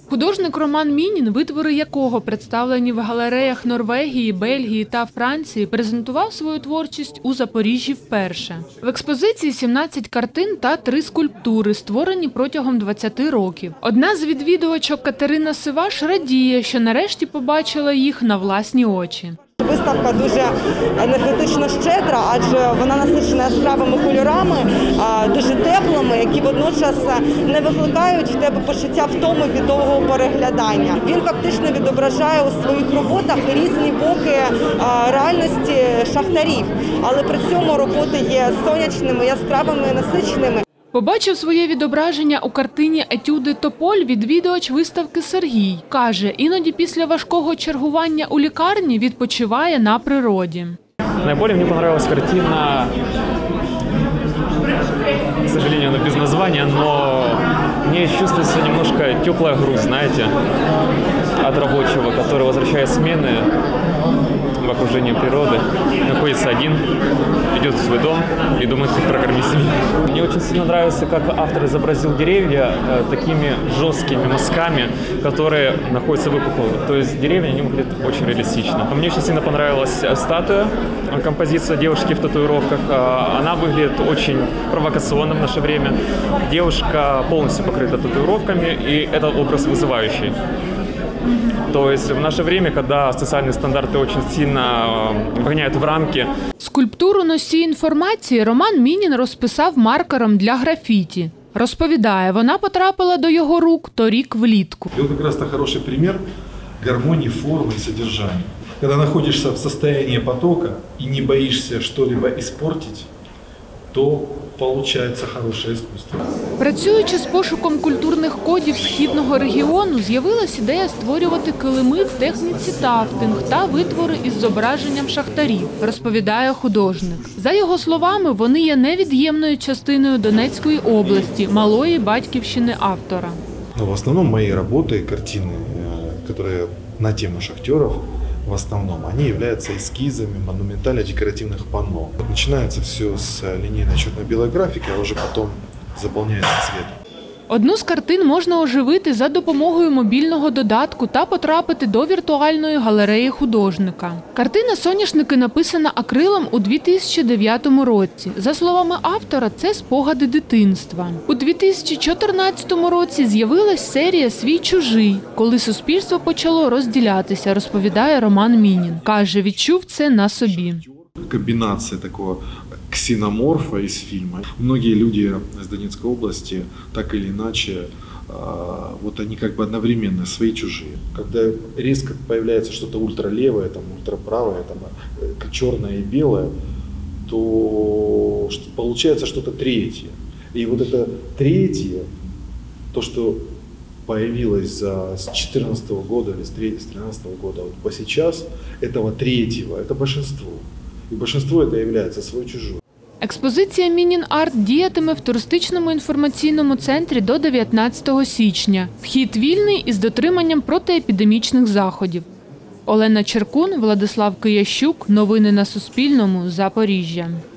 Художник Роман Мінін, витвори якого представлені в галереях Норвегії, Бельгії та Франції, презентував свою творчість у Запоріжжі вперше. В експозиції 17 картин та 3 скульптури, створені протягом 20 років. Одна з відвідувачок Катерина Сиваш радіє, що нарешті побачила їх на власні очі. Виставка дуже енергетично щедра, адже вона насичена яскравими кольорами, дуже теплими, які водночас не викликають в тебе почуття втоми від довгого переглядання. Він фактично відображає у своїх роботах різні боки реальності шахтарів, але при цьому роботи є сонячними, яскравими, насиченими. Побачив своє відображення у картині «Етюди Тополь» відвідувач виставки Сергій. Каже, іноді після важкого чергування у лікарні відпочиває на природі. Найбільше мені понравилась картина, к сожалению, она без названия, но мне чувствуется немножко теплая грусть, знаете, от рабочего, который возвращает смены в окружении природы, находится один, идет в свой дом и думает, как прокормить семью. Мне очень сильно нравится, как автор изобразил деревья такими жесткими мазками, которые находятся выпуклыми. То есть деревья, они выглядят очень реалистично. Мне очень сильно понравилась статуя, композиция девушки в татуировках. Она выглядит очень провокационно в наше время. Девушка полностью покрыта татуировками, и этот образ вызывающий. То есть в наше время, когда социальные стандарты очень сильно вгоняют в рамки. Скульптуру «Носій інформації» Роман Мінін розписав маркером для графіті. Розповідає, вона потрапила до його рук торік влітку. Это как раз хороший пример гармонии формы и содержания. Когда находишься в состоянии потока и не боишься что-либо испортить, то получается хорошее искусство. Працюючи з пошуком культурних кодів східного регіону, з'явилась ідея створювати килими в техніці тафтинг та витвори із зображенням шахтарів, розповідає художник. За його словами, вони є невід'ємною частиною Донецької області, малої батьківщини автора. В основном мои работы, картины, которые на тему шахтеров, в основном, они являются эскизами монументально-декоративных панно. Начинается все с линейной черно-белой графики, а уже потом заполняется цветом. Одну з картин можна оживити за допомогою мобільного додатку та потрапити до віртуальної галереї художника. Картина «Соняшники» написана акрилом у 2009 році. За словами автора, це спогади дитинства. У 2014 році з'явилась серія «Свій-чужий», коли суспільство почало розділятися, розповідає Роман Мінін. Каже, відчув це на собі. Комбинация такого ксеноморфа из фильма. Многие люди из Донецкой области, так или иначе, вот они как бы одновременно свои-чужие. Когда резко появляется что-то ультралевое, там, ультраправое, там, черное и белое, то получается что-то третье. И вот это третье, то, что появилось с 2014 года или с 2013 года вот по сейчас, этого третьего, это большинство. І большинство це є свій-чужий. Експозиція «Мінін-арт» діятиме в туристичному інформаційному центрі до 19 січня. Вхід вільний із дотриманням протиепідемічних заходів. Олена Черкун, Владислав Киящук. Новини на Суспільному. Запоріжжя.